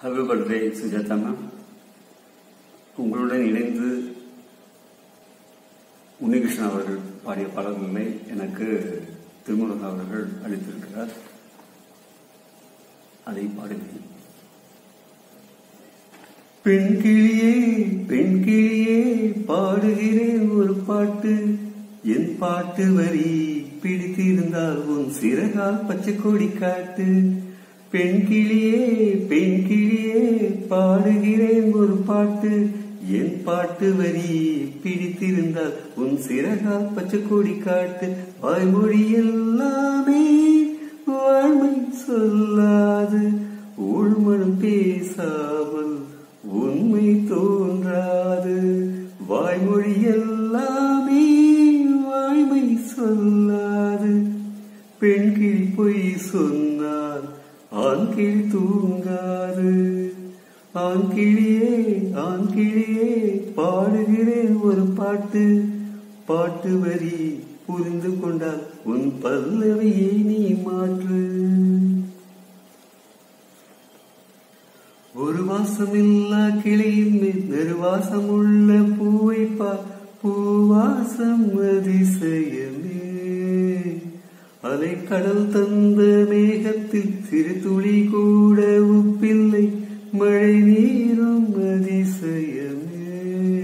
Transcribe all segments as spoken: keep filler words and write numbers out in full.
Happy birthday Sujatha ma'am. உங்களுடன் இணைந்து உன்னிகிருஷ்ணன் அவர்கள் பாடிய பாடல்களை எனக்கு திருமுருகன் அவர்கள் அளித்திருக்கிறார். அதை பாடுகிறேன். பெண் கிளியே பெண் கிளியே பாடுகிறேன் ஒரு பாட்டு, என் பாட்டு வரி பிடித்திருந்தால் உன் சிறகால் பச்சை கொடி காட்டு. பெண் கிளியே பெண் கிளியே பாடுகிறேன் ஒரு பாட்டு, என் பாட்டு வரி பிடித்திருந்தால் உன் சிறகால் பச்சை கொடி காட்டு. வாய்மொழி எல்லாமே வாழ்மை சொல்லாது, உள்மனம் பேசாமல் உண்மை தோன்றாது. வாய்மொழி எல்லாமே வாய்மை சொல்லாது, பெண் கிளி பொய் சொன்னால் ஆண் கிளி தூங்காது. ஆண் கிளியே ஆண் கிளியே பாடுகிறேன் ஒரு பாட்டு, பாட்டு வரி புரிந்து கொண்டால் உன் பல்லவியை நீ மாற்று. ஒரு வாசம் இல்லா கிளையின் மேல் நெருவாசம் உள்ள பூவை பா, பூவாசம் அதிசயமே. அலை கடல் தந்த மேகத்தில் சிறு துளி கூட உப்பில்லை, மழை நீரும் அதிசயமே.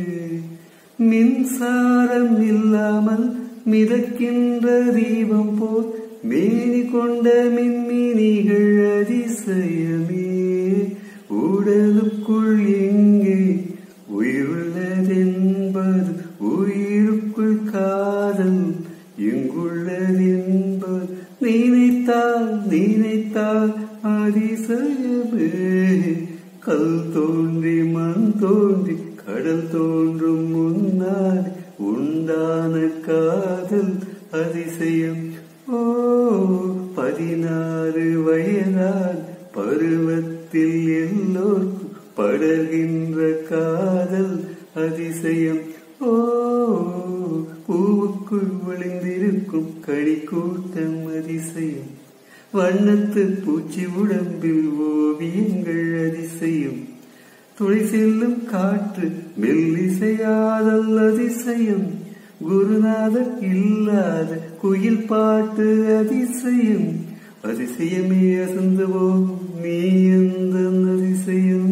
மின்சாரம் இல்லாமல் மிதக்கின்ற தீபம் போல் மேனி கொண்ட மின்மினிகள் அதிசயமே. உடலுக்குள் எங்கே உயிருள்ளதென்பது, உயிருக்குள் காதல் எங்குள்ளதென்பது, நினைத்தால் நினைத்தால் அதிசயமே. கல் தோன்றி மண் தோன்றி கடல் தோன்றும் முன்னால் உண்டான காதல் அதிசயம். ஓ பதினாறு வயதால் பருவத்தில் எல்லோர்க்கும் படர்கின்ற காதல் அதிசயம். ஓ பூவுக்குள் ஒளிந்திருக்கும் கனி கூட்டம் அதிசயம். வண்ணத்து பூச்சி உடம்பில் ஓவியங்கள் அதிசயம். துளை செல்லும் காற்று மெல்லிசையாதல் அதிசயம். குருநாதர் இல்லாத குயில் பாட்டு அதிசயம். அதிசயமே அசந்தவோ நீ எந்த அதிசயம்.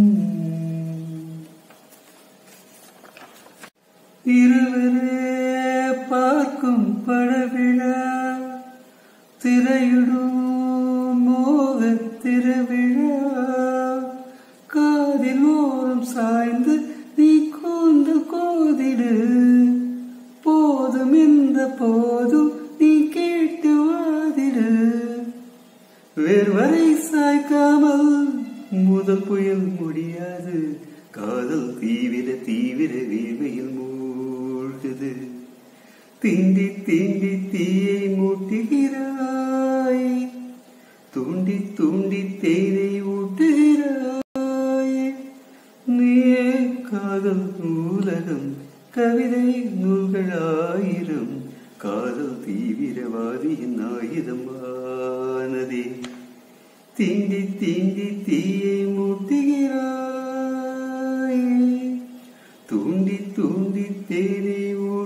இருவரே பார்க்கும் படவிழா, திரையிடும் மோக திருவிழா. காதில் ஓரம் சாய்ந்து நீ கூந்து கோதிடு, போதும் என்ற போதும் நீ கேட்டு வாதிடு. வேர்வரை சாய்க்காமல் முதல் புயல் முடியாது, காதல் தீவிர தீவிர வேமையில் மூழ்குது. தீண்டி தீண்டி தீயை மூட்டுகிறாய், தூண்டி தூண்டி தேனை ஊட்டுகிறாய். நீயே காதல் நூலகம், கவிதை நூல்களாயிரம், காதல் தீவிரவாதியின் ஆயுதமானதே. தீண்டி தீண்டி தீயை மூட்டுகிறாய், தூண்டி தூண்டி தேனை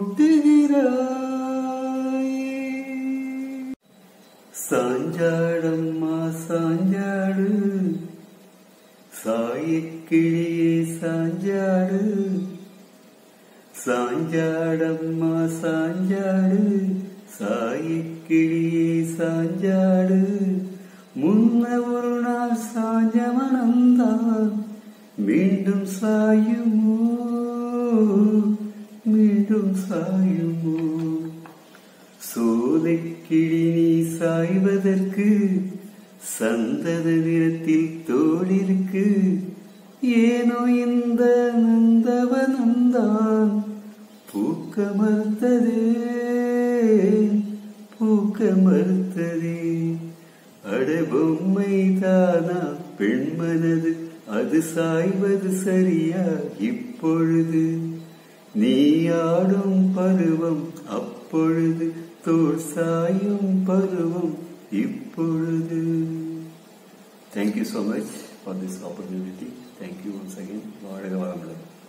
ஊட்டுகிறாய். சாஞ்சாடம்மா சாஞ்சாடு, சாயக்கிளியே சாஞ்சாடு. சாஞ்சாடம்மா சாஞ்சாடு, சாயக்கிளியே சாஞ்சாடு. முன்ன ஒரு நாள் சாஞ்ச மனம்தான் மீண்டும் சாயுமோ, மீண்டும் சாயுமோ. சோலைக்கிளி நீ சாய்வதற்கு சந்தத நிறத்தில் தோளிருக்கு. ஏனோ இந்த நந்தவனம்தான் பூக்க மறுத்ததே, பூக்க மறுத்ததே. அட பொம்மை தானா பெண்மனது, அது சாய்வது சரியா இப்பொழுது. நீ ஆடும் பருவம் அப்பொழுது, தோல் சாயும் பருவம் இப்பொழுது. Thank you so much. for this opportunity. Thank you once again. வாழ்க வளமுடன்.